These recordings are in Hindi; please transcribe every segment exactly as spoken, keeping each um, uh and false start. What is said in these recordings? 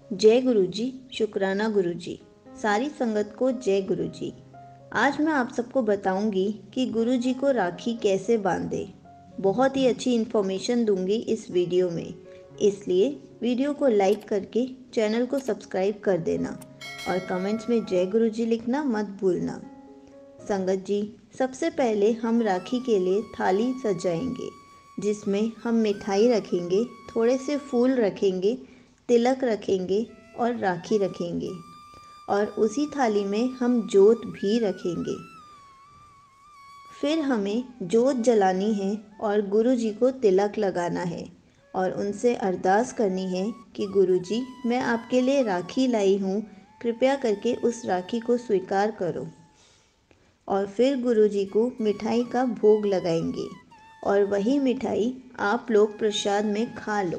जय गुरु जी, शुक्राना गुरु जी। सारी संगत को जय गुरु जी। आज मैं आप सबको बताऊंगी कि गुरु जी को राखी कैसे बांधे। बहुत ही अच्छी इन्फॉर्मेशन दूंगी इस वीडियो में, इसलिए वीडियो को लाइक करके चैनल को सब्सक्राइब कर देना और कमेंट्स में जय गुरु जी लिखना मत भूलना। संगत जी, सबसे पहले हम राखी के लिए थाली सजाएंगे, जिसमें हम मिठाई रखेंगे, थोड़े से फूल रखेंगे, तिलक रखेंगे और राखी रखेंगे और उसी थाली में हम जोत भी रखेंगे। फिर हमें जोत जलानी है और गुरु जी को तिलक लगाना है और उनसे अरदास करनी है कि गुरु जी, मैं आपके लिए राखी लाई हूँ, कृपया करके उस राखी को स्वीकार करो। और फिर गुरु जी को मिठाई का भोग लगाएंगे और वही मिठाई आप लोग प्रसाद में खा लो।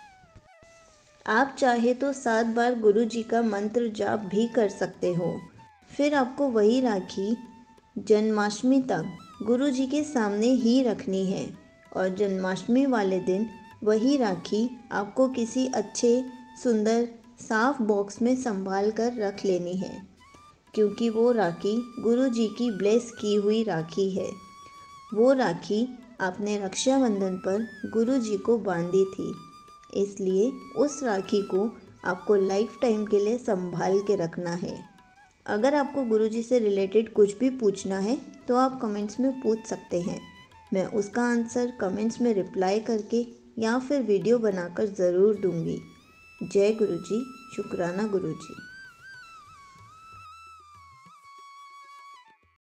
आप चाहे तो सात बार गुरु जी का मंत्र जाप भी कर सकते हो। फिर आपको वही राखी जन्माष्टमी तक गुरु जी के सामने ही रखनी है और जन्माष्टमी वाले दिन वही राखी आपको किसी अच्छे सुंदर साफ बॉक्स में संभाल कर रख लेनी है, क्योंकि वो राखी गुरु जी की ब्लेस की हुई राखी है। वो राखी आपने रक्षाबंधन पर गुरु जी को बांधी थी, इसलिए उस राखी को आपको लाइफ टाइम के लिए संभाल के रखना है। अगर आपको गुरुजी से रिलेटेड कुछ भी पूछना है तो आप कमेंट्स में पूछ सकते हैं। मैं उसका आंसर कमेंट्स में रिप्लाई करके या फिर वीडियो बनाकर ज़रूर दूंगी। जय गुरुजी, शुक्राना गुरुजी।